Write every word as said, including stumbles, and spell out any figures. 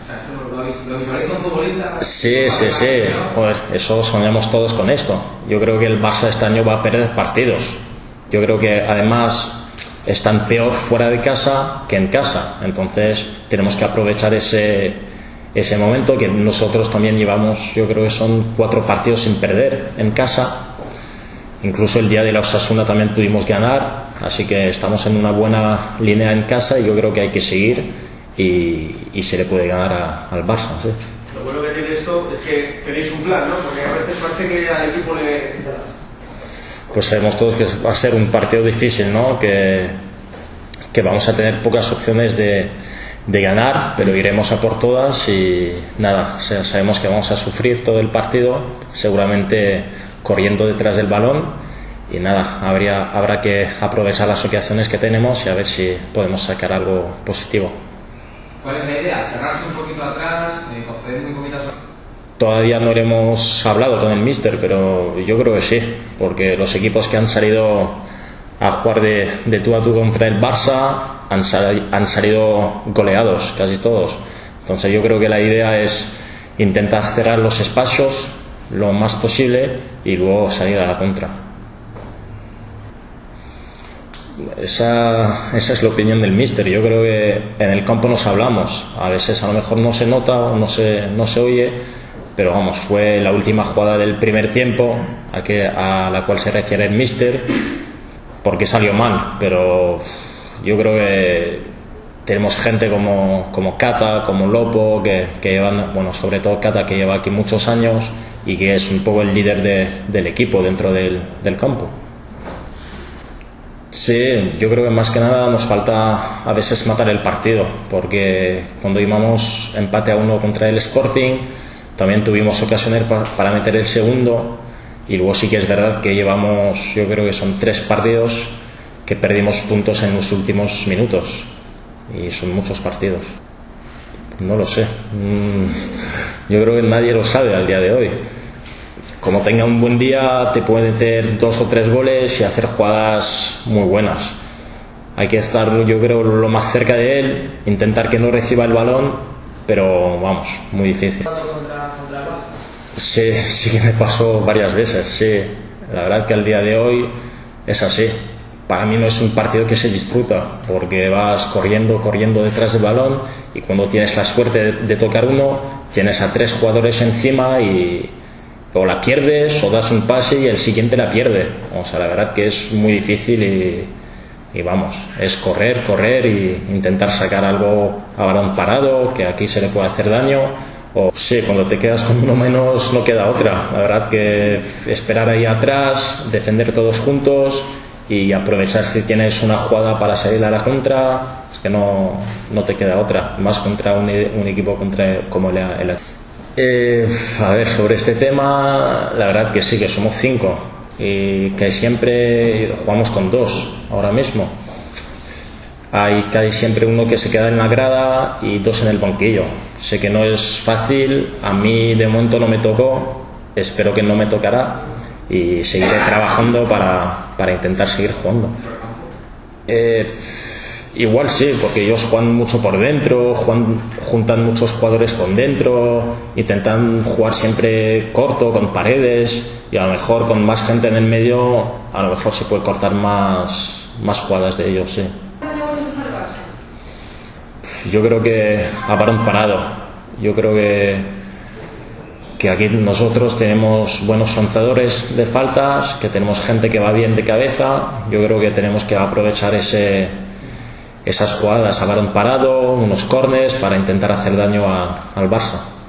O sea, eso lo, lo visualizáis con futbolistas. Sí, sí, sí. Joder, eso soñamos todos con esto. Yo creo que el Barça este año va a perder partidos. Yo creo que además están peor fuera de casa que en casa. Entonces tenemos que aprovechar ese, ese momento que nosotros también llevamos. Yo creo que son cuatro partidos sin perder en casa. Incluso el día de la Osasuna también pudimos ganar. Así que estamos en una buena línea en casa y yo creo que hay que seguir y, y se le puede ganar a, al Barça. ¿Sí? Lo bueno que tiene esto es que tenéis un plan, ¿no? Porque a veces parece que al equipo le... Pues sabemos todos que va a ser un partido difícil, ¿no? Que, que vamos a tener pocas opciones de, de ganar, pero iremos a por todas y nada, sabemos que vamos a sufrir todo el partido, seguramente corriendo detrás del balón y nada, habría, habrá que aprovechar las ocasiones que tenemos y a ver si podemos sacar algo positivo. ¿Cuál es la idea? ¿Cerrarse un poquito atrás? Eh, ¿conceder muy poquitas? Todavía no hemos hablado con el míster, pero yo creo que sí, porque los equipos que han salido a jugar de, de tú a tú contra el Barça han, sal, han salido goleados, casi todos. Entonces yo creo que la idea es intentar cerrar los espacios lo más posible y luego salir a la contra. Esa, esa es la opinión del míster. Yo creo que en el campo nos hablamos, a veces a lo mejor no se nota o no se, no se oye, pero vamos, fue la última jugada del primer tiempo a, que, a la cual se refiere el míster, porque salió mal, pero yo creo que tenemos gente como, como Cata, como Lopo, que, que llevan, bueno, sobre todo Cata, que lleva aquí muchos años y que es un poco el líder de, del equipo dentro del, del campo. Sí, yo creo que más que nada nos falta a veces matar el partido, porque cuando íbamos empate a uno contra el Sporting también tuvimos ocasiones pa, para meter el segundo y luego sí que es verdad que llevamos, yo creo que son tres partidos que perdimos puntos en los últimos minutos y son muchos partidos. No lo sé, yo creo que nadie lo sabe al día de hoy. Como tenga un buen día te puede meter dos o tres goles y hacer jugadas muy buenas. Hay que estar, yo creo, lo más cerca de él, intentar que no reciba el balón, pero vamos, muy difícil. ¿Contra, contra el Barça? Sí, sí que me pasó varias veces, sí. La verdad que al día de hoy es así. Para mí no es un partido que se disfruta, porque vas corriendo, corriendo detrás del balón y cuando tienes la suerte de, de tocar uno, tienes a tres jugadores encima y o la pierdes o das un pase y el siguiente la pierde. O sea, la verdad que es muy difícil y, y vamos, es correr, correr y intentar sacar algo a balón parado, que aquí se le puede hacer daño. O sí, cuando te quedas con uno menos no queda otra. La verdad que esperar ahí atrás, defender todos juntos y aprovechar si tienes una jugada para salir a la contra, es que no, no te queda otra, más contra un, un equipo contra, como el, el Eh, a ver, sobre este tema, la verdad que sí, que somos cinco y que siempre jugamos con dos ahora mismo. Hay casi siempre uno que se queda en la grada y dos en el banquillo. Sé que no es fácil, a mí de momento no me tocó, espero que no me tocará y seguiré trabajando para, para intentar seguir jugando. Eh, Igual sí, porque ellos juegan mucho por dentro, juegan, juntan muchos jugadores con dentro, intentan jugar siempre corto, con paredes, y a lo mejor con más gente en el medio, a lo mejor se puede cortar más, más jugadas de ellos, sí. Yo creo que a balón parado. Yo creo que, que aquí nosotros tenemos buenos lanzadores de faltas, que tenemos gente que va bien de cabeza. Yo creo que tenemos que aprovechar ese esas jugadas a balón parado, unos córners para intentar hacer daño a, al Barça.